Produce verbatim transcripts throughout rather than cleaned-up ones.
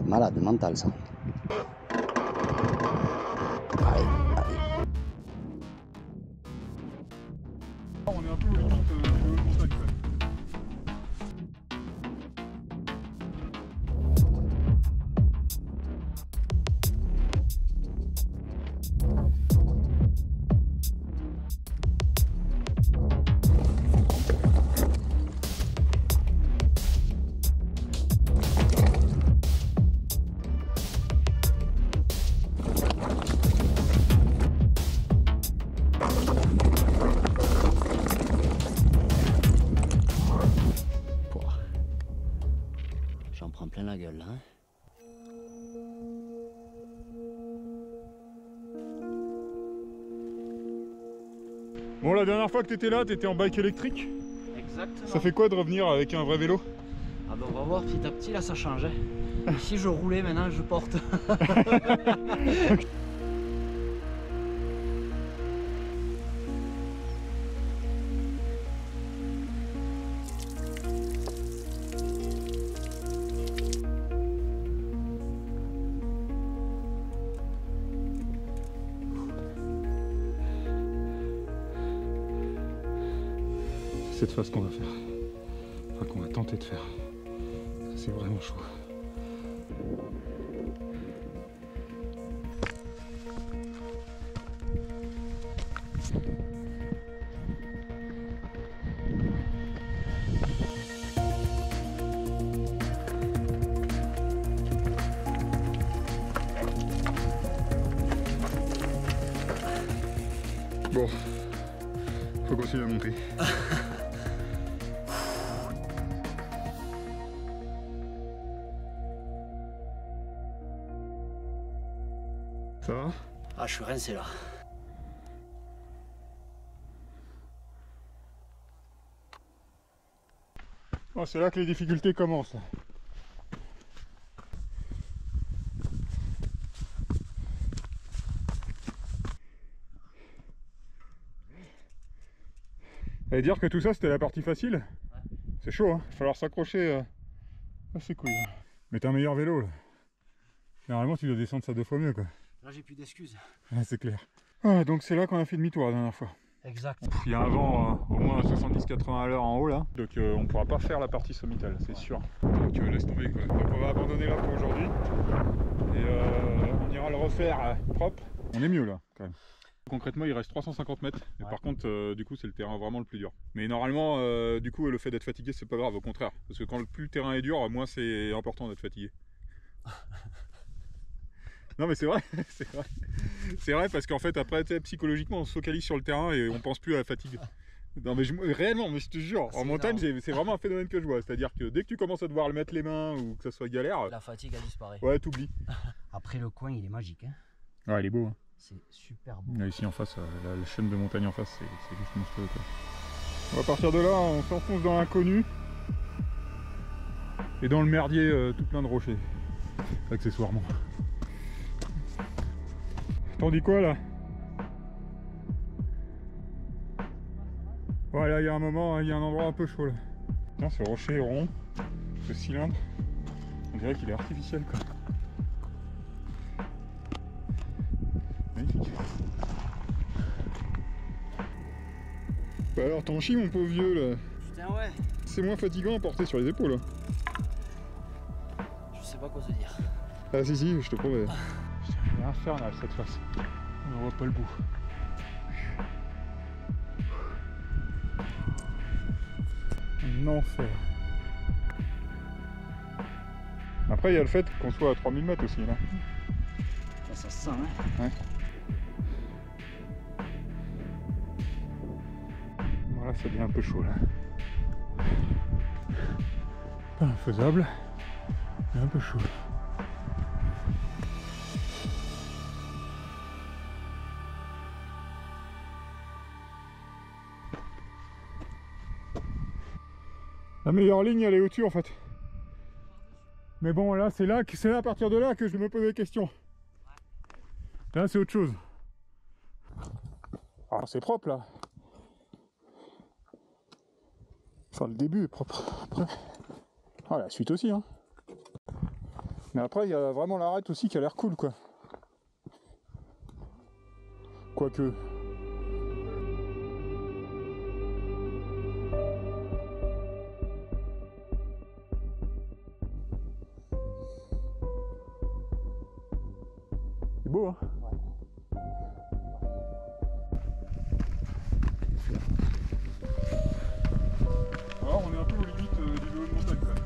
malade mental ça. Allez, allez. On est un peu au limite de haute montagne quand même. J'en prends plein la gueule là. Hein. Bon, la dernière fois que tu étais là, tu étais en bike électrique. Exactement. Ça fait quoi de revenir avec un vrai vélo? Ah ben on va voir petit à petit, là ça change. Hein. Ici je roulais, maintenant je porte. Cette phase qu'on va faire, enfin qu'on va tenter de faire, c'est vraiment chaud. Bon, faut continuer à monter. Ça va? Ah je suis rincé là. Oh, c'est là que les difficultés commencent. Là. Et dire que tout ça c'était la partie facile, ouais. C'est chaud, hein. Il va falloir s'accrocher euh, à ses couilles. Hein. Mais t'as un meilleur vélo là. Normalement tu dois descendre ça deux fois mieux quoi. Là j'ai plus d'excuses. Ah, c'est clair. Ah, donc c'est là qu'on a fait demi-tour la dernière fois. Exact. Il y a un vent euh, au moins soixante-dix quatre-vingts à l'heure en haut là. Donc euh, on pourra pas faire la partie sommitale, c'est sûr. Donc euh, laisse tomber quoi. Donc on va abandonner là pour aujourd'hui. Et euh, on ira le refaire euh, propre. On est mieux là quand même. Concrètement il reste trois cent cinquante mètres, mais ouais. Par contre euh, du coup c'est le terrain vraiment le plus dur. Mais normalement euh, du coup le fait d'être fatigué c'est pas grave, au contraire. Parce que quand le plus le terrain est dur, moins c'est important d'être fatigué. Non mais c'est vrai, c'est vrai. C'est vrai parce qu'en fait après psychologiquement on se focalise sur le terrain et on pense plus à la fatigue. Non mais je, réellement, mais je te jure, en montagne c'est vraiment un phénomène que je vois. C'est-à-dire que dès que tu commences à devoir le mettre les mains ou que ça soit galère... La fatigue elle disparaît. Ouais, t'oublies. Après le coin il est magique. Hein. Ouais, il est beau. Hein. C'est super beau. Là, ici en face, la, la chaîne de montagne en face, c'est juste monstrueux quoi. On va partir de là, on s'enfonce dans l'inconnu. Et dans le merdier euh, tout plein de rochers. Accessoirement. T'en dis quoi là? Voilà, il y a un moment, il y a un endroit un peu chaud là. Tiens, ce rocher est rond, ce cylindre, on dirait qu'il est artificiel quoi. Magnifique. Bah alors t'en chies mon pauvre vieux là. Putain ouais. C'est moins fatigant à porter sur les épaules. Hein. Je sais pas quoi te dire. Ah si si, je te promets. Il est infernal cette face. On ne voit pas le bout. Un enfer. Après il y a le fait qu'on soit à trois mille mètres aussi là. Ça, ça se sent hein. Ouais. Voilà, ça devient un peu chaud là. Pas infaisable, mais un peu chaud. La meilleure ligne elle est au-dessus en fait. Mais bon là c'est là c'est là à partir de là que je me pose des questions. Là c'est autre chose. Alors c'est propre là. Enfin le début est propre. Après. Ah la suite aussi hein. Mais après, il y a vraiment l'arête aussi qui a l'air cool, quoi. Quoique... C'est beau, hein? Alors on est un peu aux limites euh, du vélo de montagne quand même.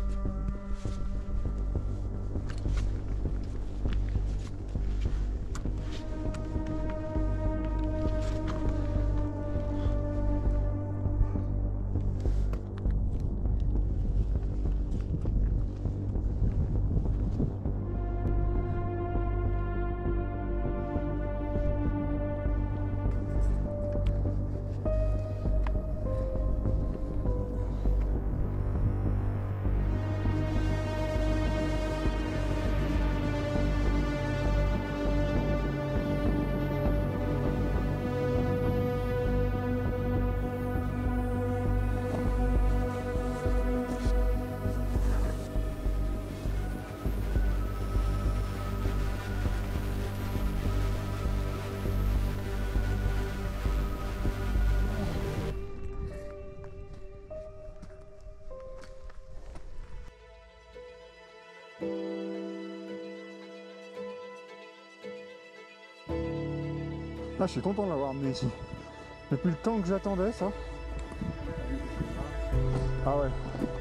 Ah, je suis content de l'avoir amené ici. Depuis le temps que j'attendais ça. Ah ouais.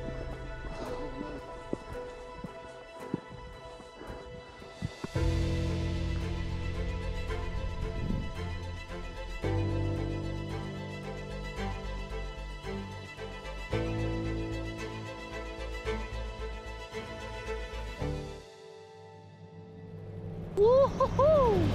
Wouhouhou!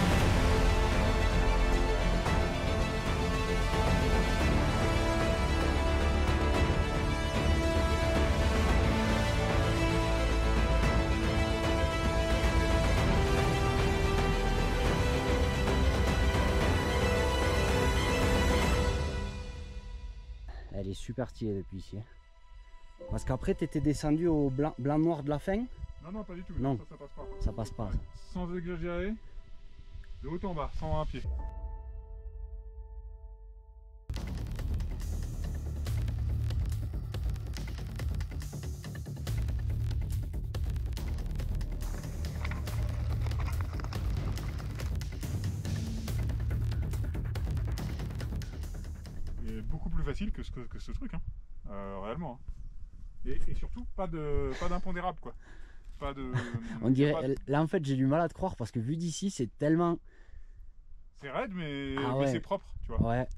Elle est super stylée depuis ici. Parce qu'après, tu étais descendu au blanc, blanc noir de la fin. Non, non, pas du tout. Non. Ça, ça passe pas. Ça passe pas. Ça. Sans exagérer, de haut en bas, cent vingt pieds. Et beaucoup plus facile que ce, que, que ce truc, hein. euh, réellement. Hein. Et, et surtout, pas de pas d'impondérable, quoi. Pas de. On dirait. Pas de... Là, en fait, j'ai du mal à te croire parce que vu d'ici, c'est tellement. C'est raide, mais, Ah mais ouais. c'est propre, tu vois. Ouais.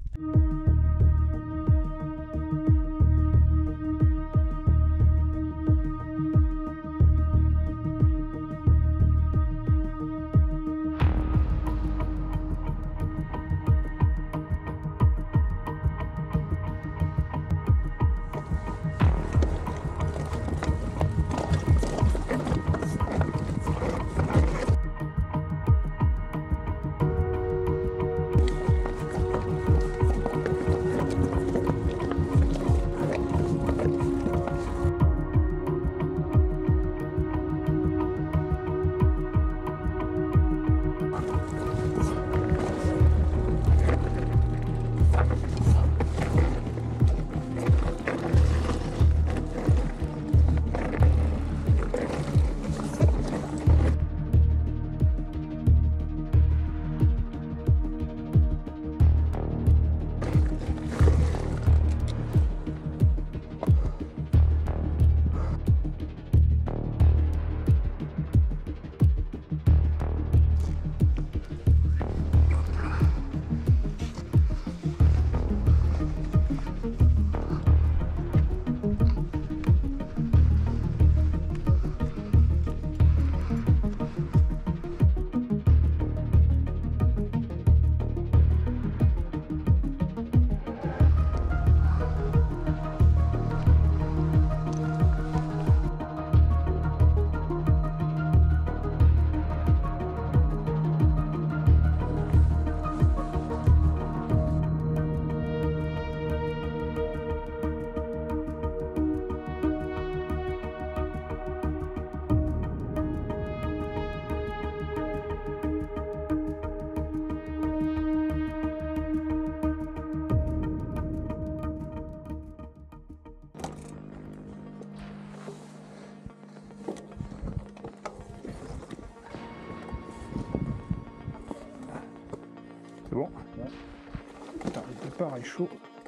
est chaud.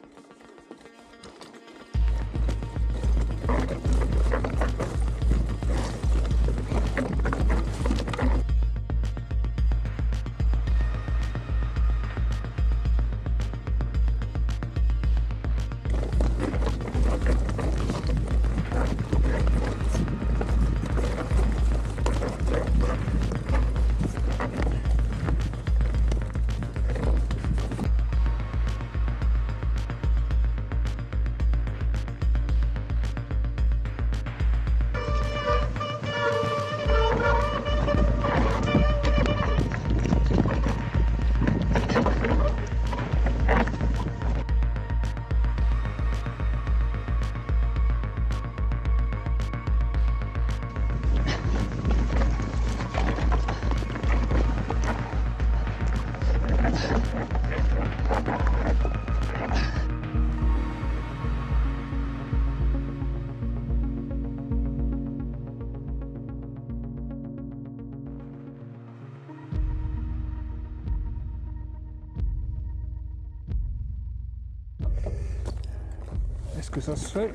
Est-ce que ça se fait?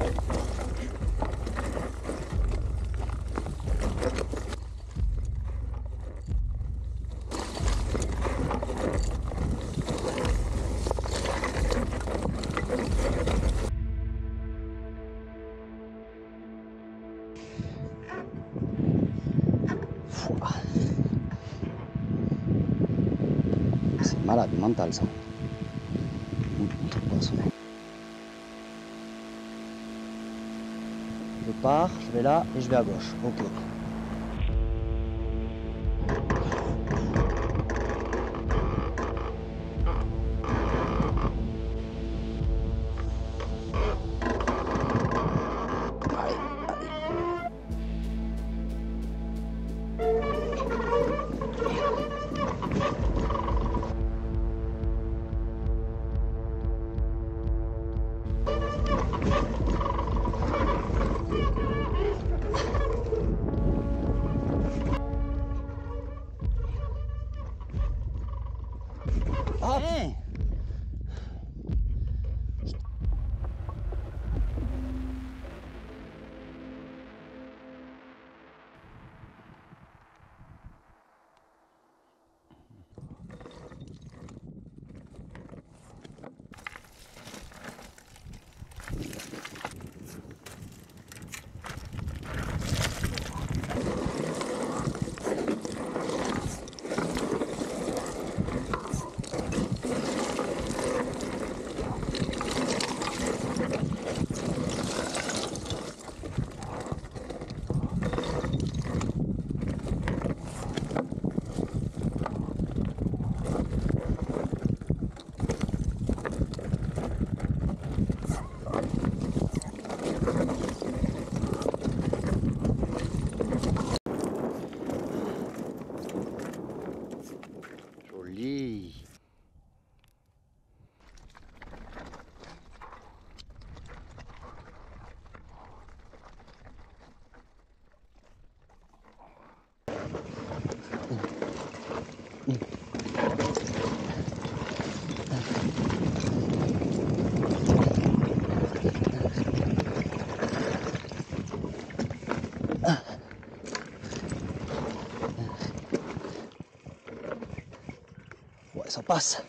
C'est malade mental ça. Un truc poissonné. Je pars, je vais là et je vais à gauche. Ok. Ah, hey. Joli. Ouais, ça passe.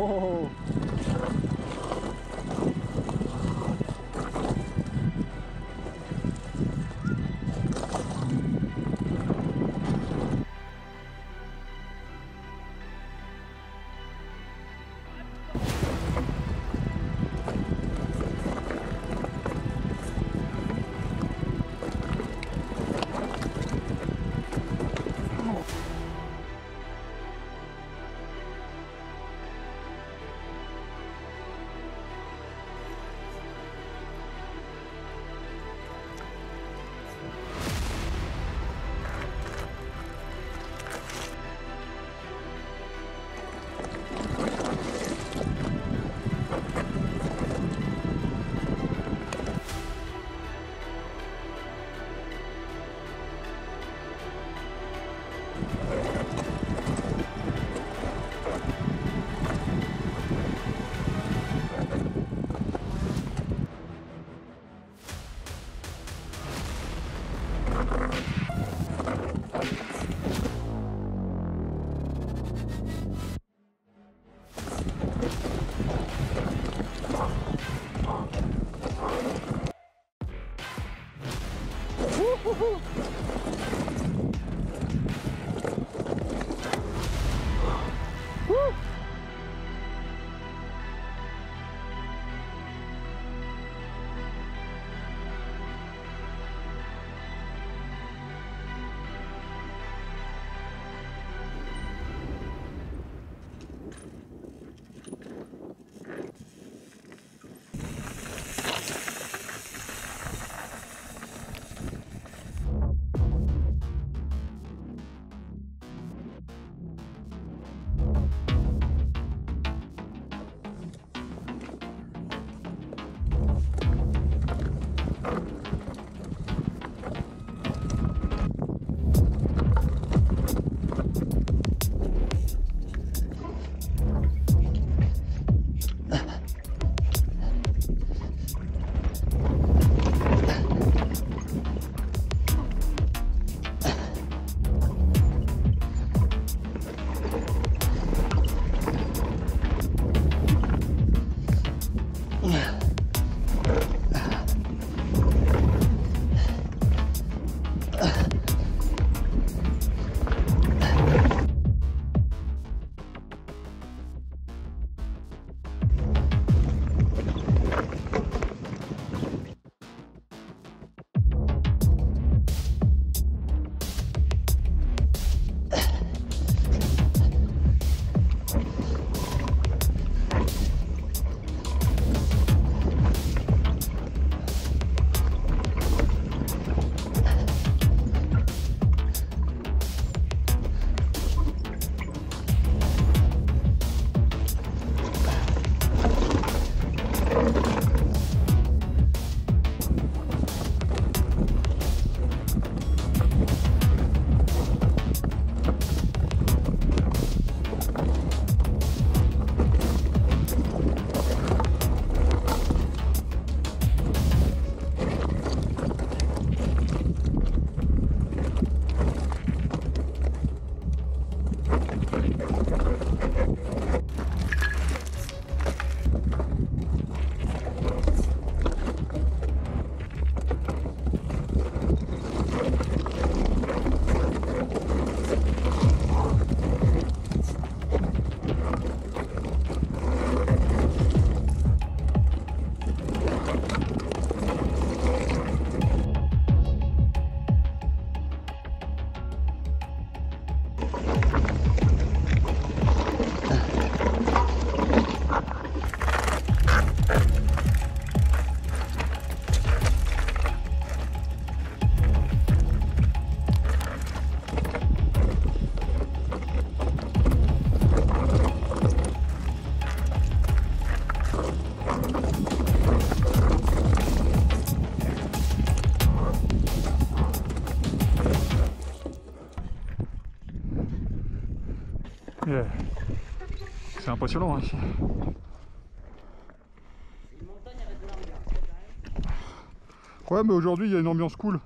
Oh. Yeah. C'est impressionnant hein, ici. Ouais, mais aujourd'hui il y a une ambiance cool.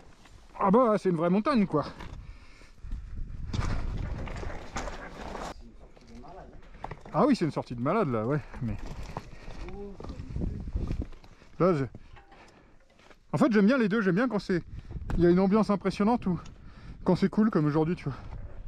Ah bah c'est une vraie montagne quoi. Ah oui, c'est une sortie de malade là, ouais. Mais là, je... en fait, j'aime bien les deux. J'aime bien quand c'est, il y a une ambiance impressionnante ou quand c'est cool comme aujourd'hui, tu vois.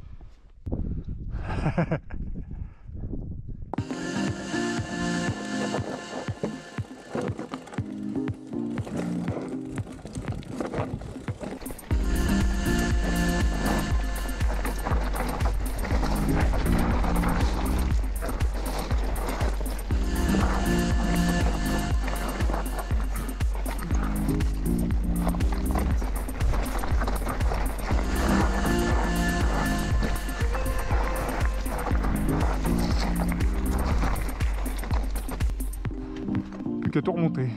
Plus qu'à tout remonter.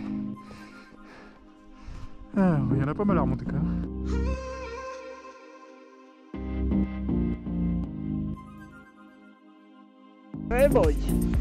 Ah, il y en a pas mal à remonter quand même. Hey boy.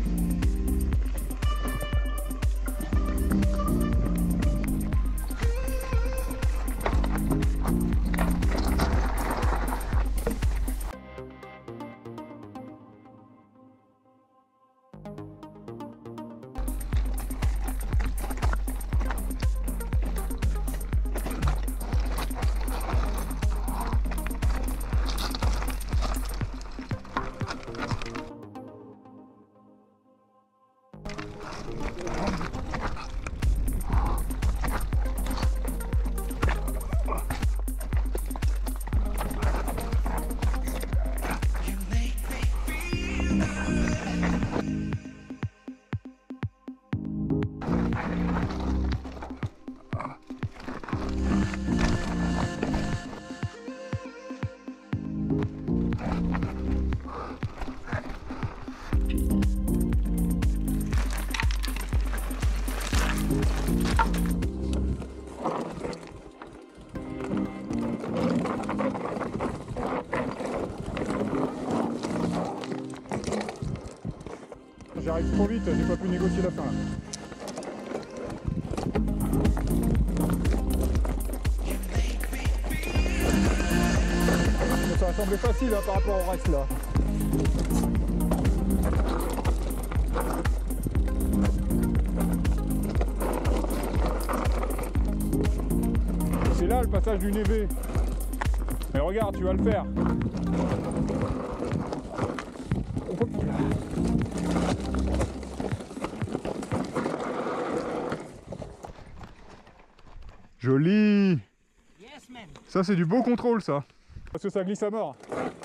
J'arrive trop vite, j'ai pas pu négocier la fin là. Ça va sembler facile hein, par rapport au reste là. C'est là le passage du névé. Mais regarde, tu vas le faire. Joli. Yes, man. Ça c'est du beau contrôle ça. Parce que ça glisse à mort.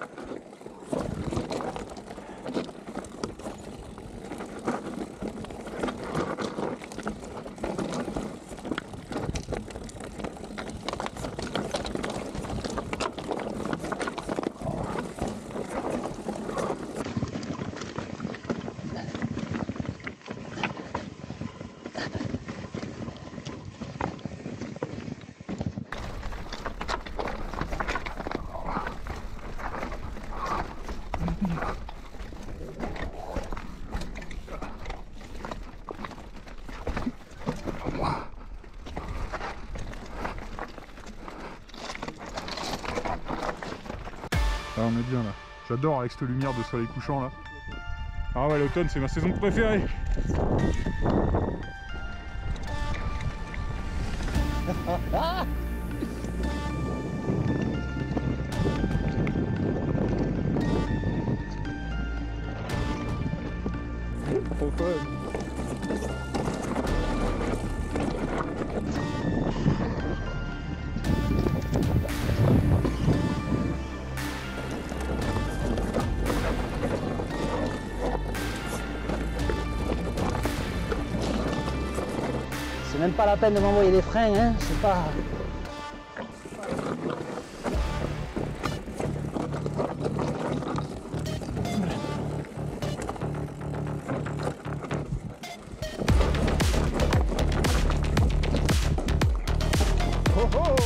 Ah, on est bien là. J'adore avec cette lumière de soleil couchant là. Ah ouais, l'automne c'est ma saison préférée. Trop fun. C'est même pas la peine de m'envoyer des freins, hein, c'est pas... Oh oh!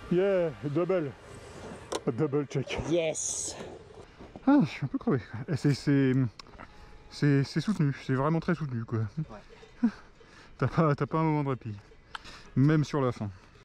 Yeah, double. Double check. Yes. Ah, je suis un peu crevé. C'est c'est c'est soutenu, c'est vraiment très soutenu quoi. Ouais. T'as pas, t'as pas un moment de répit. Même sur la fin.